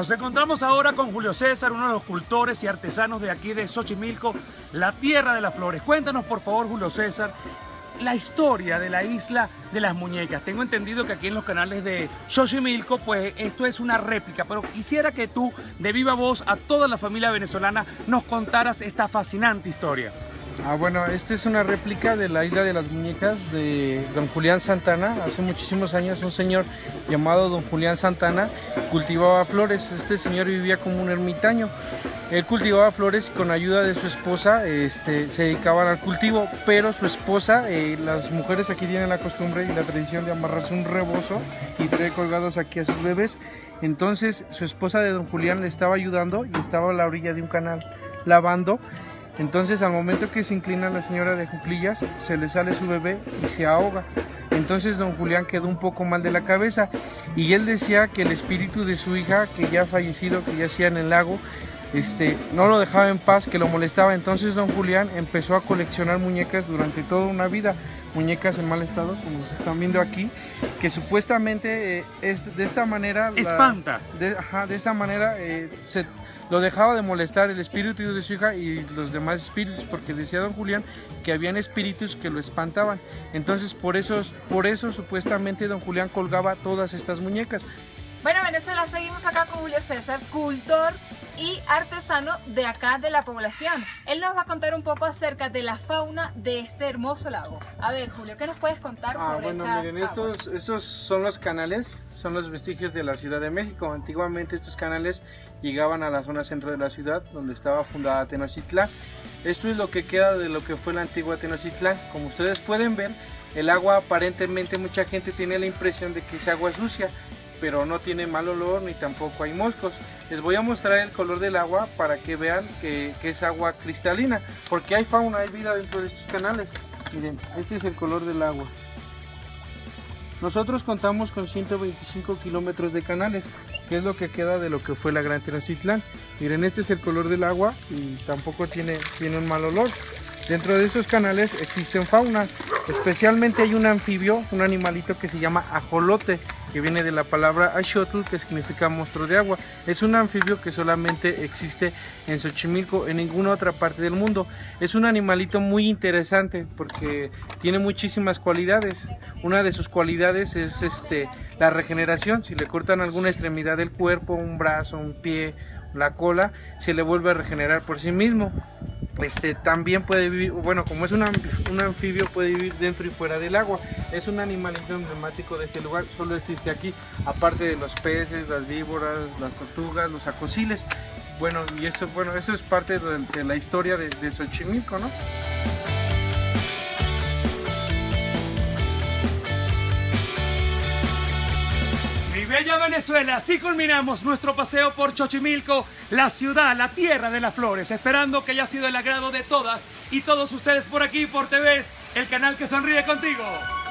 Nos encontramos ahora con Julio César, uno de los cultores y artesanos de aquí de Xochimilco, la tierra de las flores. Cuéntanos por favor, Julio César, la historia de la isla de las muñecas. Tengo entendido que aquí en los canales de Xochimilco, pues esto es una réplica, pero quisiera que tú, de viva voz, a toda la familia venezolana, nos contaras esta fascinante historia. Bueno, esta es una réplica de la isla de las muñecas de don Julián Santana. Hace muchísimos años un señor llamado don Julián Santana cultivaba flores. Este señor vivía como un ermitaño. Él cultivaba flores y con ayuda de su esposa se dedicaban al cultivo, pero su esposa, las mujeres aquí tienen la costumbre y la tradición de amarrarse un rebozo y traer colgados aquí a sus bebés. Entonces su esposa de don Julián le estaba ayudando y estaba a la orilla de un canal lavando. Entonces al momento que se inclina la señora de cuclillas, se le sale su bebé y se ahoga. Entonces don Julián quedó un poco mal de la cabeza y él decía que el espíritu de su hija, que ya fallecido, que yacía en el lago, no lo dejaba en paz, que lo molestaba. Entonces don Julián empezó a coleccionar muñecas durante toda una vida, muñecas en mal estado, como se están viendo aquí, que supuestamente es de esta manera espanta. De esta manera lo dejaba de molestar el espíritu de su hija y los demás espíritus, porque decía don Julián que habían espíritus que lo espantaban. Entonces por eso supuestamente don Julián colgaba todas estas muñecas. Bueno, Venezuela, seguimos acá con Julio César, cultor y artesano de acá de la población. Él nos va a contar un poco acerca de la fauna de este hermoso lago. A ver, Julio, ¿qué nos puedes contar sobre estas miren, estos son los canales, son los vestigios de la Ciudad de México. Antiguamente estos canales llegaban a la zona centro de la ciudad, donde estaba fundada Tenochtitlán. Esto es lo que queda de lo que fue la antigua Tenochtitlán. Como ustedes pueden ver, el agua aparentemente mucha gente tiene la impresión de que es agua sucia, pero no tiene mal olor ni tampoco hay moscos. Les voy a mostrar el color del agua para que vean que es agua cristalina, porque hay fauna, hay vida dentro de estos canales. Miren, este es el color del agua. Nosotros contamos con 125 kilómetros de canales, que es lo que queda de lo que fue la Gran Tenochtitlán. Miren, este es el color del agua y tampoco tiene un mal olor. Dentro de esos canales existen fauna, especialmente hay un anfibio, un animalito que se llama ajolote, que viene de la palabra axotl, que significa monstruo de agua. Es un anfibio que solamente existe en Xochimilco, en ninguna otra parte del mundo. Es un animalito muy interesante porque tiene muchísimas cualidades. Una de sus cualidades es la regeneración. Si le cortan alguna extremidad del cuerpo, un brazo, un pie, la cola, se le vuelve a regenerar por sí mismo. También puede vivir, bueno, como es un anfibio, puede vivir dentro y fuera del agua. Es un animalito emblemático de este lugar, solo existe aquí, aparte de los peces, las víboras, las tortugas, los acosiles. Bueno, y eso es parte de la historia de Xochimilco, ¿no? Bella Venezuela, así culminamos nuestro paseo por Xochimilco, la ciudad, la tierra de las flores, esperando que haya sido el agrado de todas y todos ustedes por aquí, por TVS, el canal que sonríe contigo.